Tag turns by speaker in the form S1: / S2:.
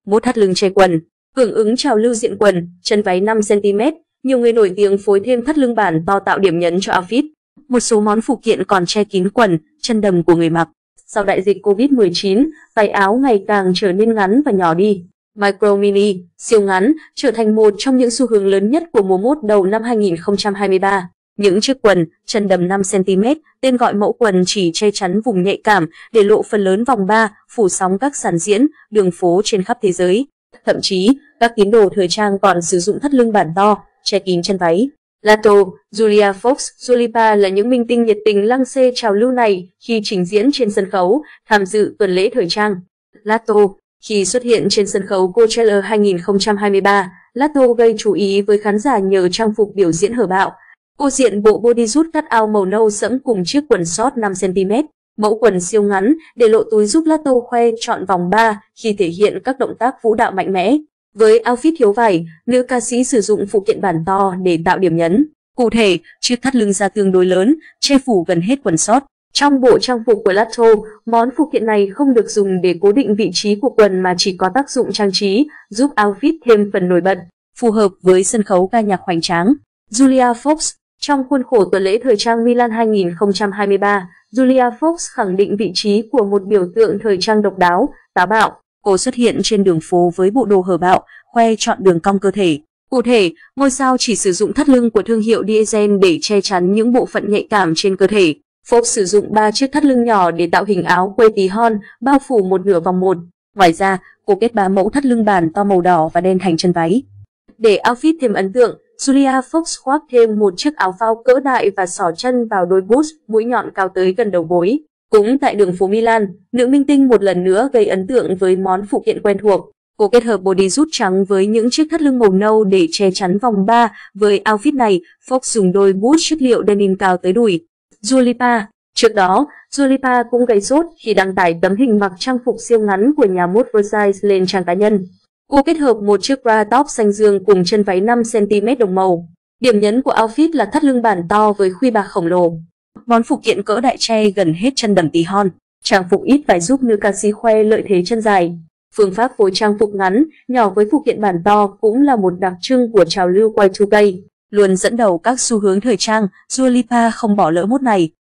S1: mốt thắt lưng che quần. Hưởng ứng trào lưu diện quần, chân váy 5cm, nhiều người nổi tiếng phối thêm thắt lưng bản to tạo điểm nhấn cho outfit. Một số món phụ kiện còn che kín quần, chân đầm của người mặc. Sau đại dịch Covid-19, váy áo ngày càng trở nên ngắn và nhỏ đi. Micro mini, siêu ngắn, trở thành một trong những xu hướng lớn nhất của mùa mốt đầu năm 2023. Những chiếc quần, chân đầm 5cm, tên gọi mẫu quần chỉ che chắn vùng nhạy cảm, để lộ phần lớn vòng ba, phủ sóng các sàn diễn, đường phố trên khắp thế giới. Thậm chí, các tín đồ thời trang còn sử dụng thắt lưng bản to, che kín chân váy. Lato, Julia Fox, Dua Lipa là những minh tinh nhiệt tình lăng xê trào lưu này khi trình diễn trên sân khấu, tham dự tuần lễ thời trang. Lato, khi xuất hiện trên sân khấu Coachella 2023, Lato gây chú ý với khán giả nhờ trang phục biểu diễn hở bạo. Cô diện bộ bodysuit cut-out màu nâu sẫm cùng chiếc quần short 5cm, mẫu quần siêu ngắn để lộ túi giúp Lato khoe trọn vòng 3 khi thể hiện các động tác vũ đạo mạnh mẽ. Với outfit thiếu vải, nữ ca sĩ sử dụng phụ kiện bản to để tạo điểm nhấn. Cụ thể, chiếc thắt lưng da tương đối lớn, che phủ gần hết quần short. Trong bộ trang phục của Lato, món phụ kiện này không được dùng để cố định vị trí của quần mà chỉ có tác dụng trang trí, giúp outfit thêm phần nổi bật, phù hợp với sân khấu ca nhạc hoành tráng. Julia Fox. Trong khuôn khổ tuần lễ thời trang Milan 2023, Julia Fox khẳng định vị trí của một biểu tượng thời trang độc đáo, táo bạo. Cô xuất hiện trên đường phố với bộ đồ hở bạo, khoe trọn đường cong cơ thể. Cụ thể, ngôi sao chỉ sử dụng thắt lưng của thương hiệu Diesel để che chắn những bộ phận nhạy cảm trên cơ thể. Fox sử dụng 3 chiếc thắt lưng nhỏ để tạo hình áo quây tí hon, bao phủ một nửa vòng một. Ngoài ra, cô kết 3 mẫu thắt lưng bản to màu đỏ và đen thành chân váy. Để outfit thêm ấn tượng, Julia Fox khoác thêm một chiếc áo phao cỡ đại và xỏ chân vào đôi boots mũi nhọn cao tới gần đầu gối. Cũng tại đường phố Milan, nữ minh tinh một lần nữa gây ấn tượng với món phụ kiện quen thuộc. Cô kết hợp bodysuit trắng với những chiếc thắt lưng màu nâu để che chắn vòng 3. Với outfit này, Fox dùng đôi boots chất liệu denim cao tới đùi. Dua Lipa. Trước đó, Dua Lipa cũng gây sốt khi đăng tải tấm hình mặc trang phục siêu ngắn của nhà mốt Versace lên trang cá nhân. Cô kết hợp một chiếc bra top xanh dương cùng chân váy 5cm đồng màu. Điểm nhấn của outfit là thắt lưng bản to với khuy bạc khổng lồ. Món phụ kiện cỡ đại che gần hết chân đầm tí hon. Trang phục ít vải giúp nữ ca sĩ khoe lợi thế chân dài. Phương pháp phối trang phục ngắn, nhỏ với phụ kiện bản to cũng là một đặc trưng của trào lưu Y2K. Luôn dẫn đầu các xu hướng thời trang, Dua Lipa không bỏ lỡ mốt này.